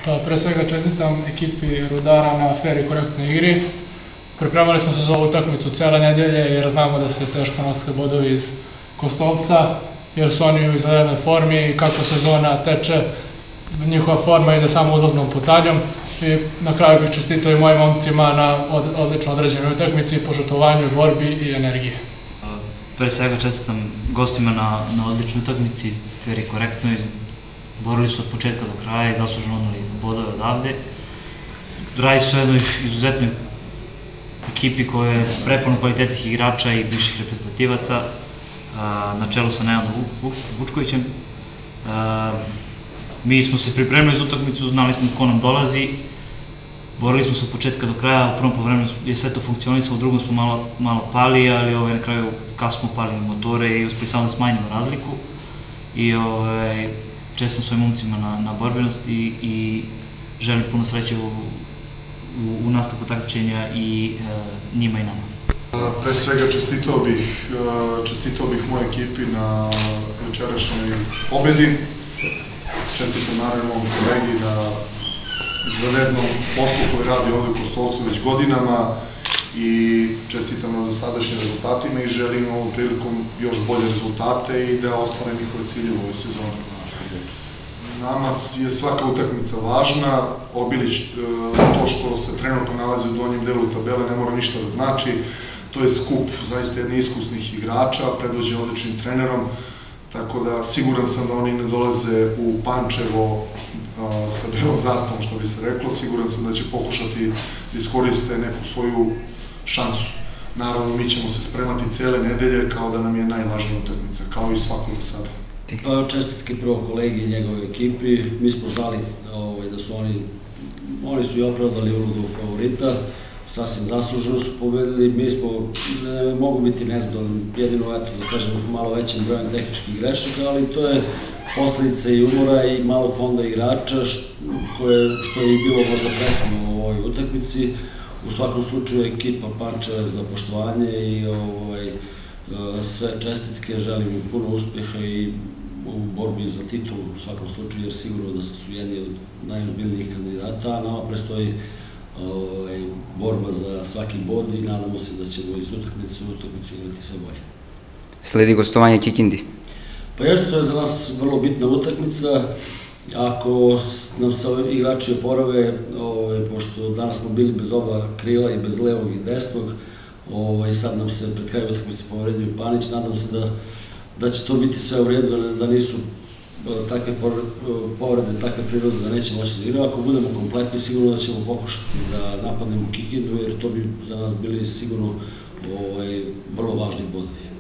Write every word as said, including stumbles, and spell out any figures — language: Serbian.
Pa pre svega čestitam ekipi Rudara na fer i korektnoj igri. Pripremali smo se za ovu utakmicu cele nedelje jer znamo da se teško nose bodovi iz Kostolca, jer su oni u izvanrednoj formi i kako sezona teče, njihova forma ide samo uzlaznom putaljom i na kraju bih čestitao i mojim momcima na odlično određenoj utakmici, požrtvovanju, borbi i energiji. Pre svega čestitam gostima na odličnoj utakmici, fer i korektnoj. Borili su od početka do kraja i zasluženo odneli bodove odavde. Radi se o jednoj izuzetnoj ekipi koja je prepuno kvalitetnih igrača i bivših reprezentativaca, na čelu sa Nenadom Vučkovićem. Mi smo se pripremili za utakmicu, znali smo ko nam dolazi, borili smo se od početka do kraja, u prvom poluvremenu je sve to funkcionisalo, u drugom smo malo pali, ali na kraju kasno smo pali motore i uspeli samo da smanjimo razliku. Čestitam svojim momcima na borbenosti i želim puno sreće u nastavku takmičenja i njima i nama. Pre svega čestitao bih mojoj ekipi na večerašnjoj pobedi. Čestitam naravno mojom kolegi na izvanrednom poslu koji radi ovde u Kostolcu već godinama i čestitam na dosadašnjim rezultatima i želim ovom prilikom još bolje rezultate i da ostvare njihove cilje u ovoj sezoni. Nama je svaka utakmica važna, Obilić, to što se trenutno nalazi u donjem delu tabele ne mora ništa da znači, to je skup zaista jednih iskusnih igrača, predvođen odličnim trenerom, tako da siguran sam da oni ne dolaze u Pančevo sa belom zastavom, što bi se reklo, siguran sam da će pokušati da iskoriste neku svoju šansu. Naravno, mi ćemo se spremati cele nedelje kao da nam je najvažnija utakmica, kao i svakog do sada. Čestitke prvo kolegi i njegove ekipi, mi smo znali da su oni, oni su i opravdali ulogu favorita, sasvim zasluženo su pobedili, mi smo, ne mogu biti nezadovoljni, jedino, eto, da kažem, malo većim brojem tehničkih grešaka, ali to je posledica i umora i malo fonda igrača, što je i bilo možda presudno u ovoj utakmici. U svakom slučaju ekipa Pančeva je za poštovanje i sve čestitke, želim im puno uspeha i u borbi za titul u svakom slučaju, jer sigurno da su jedni od najozbiljnijih kandidata, a nama prestoji borba za svaki bod i nadamo se da ćemo iz utakmice u utakmicu imati sve bolje. Sledi gostovanje Kikindi. Pa jeste, to je za nas vrlo bitna utakmica. Ako nam se igrači oporave, pošto danas smo bili bez oba krila i bez levog i desnog, i sad nam se pred kraju utakmice povredio Panić, nadam se da će to biti sve u redu, da nisu takve povrede, takve prirode da neće moći da igraju. Ako budemo kompletni, sigurno da ćemo pokušati da napadnemo Kikindu, jer to bi za nas bili sigurno vrlo važni bodovi.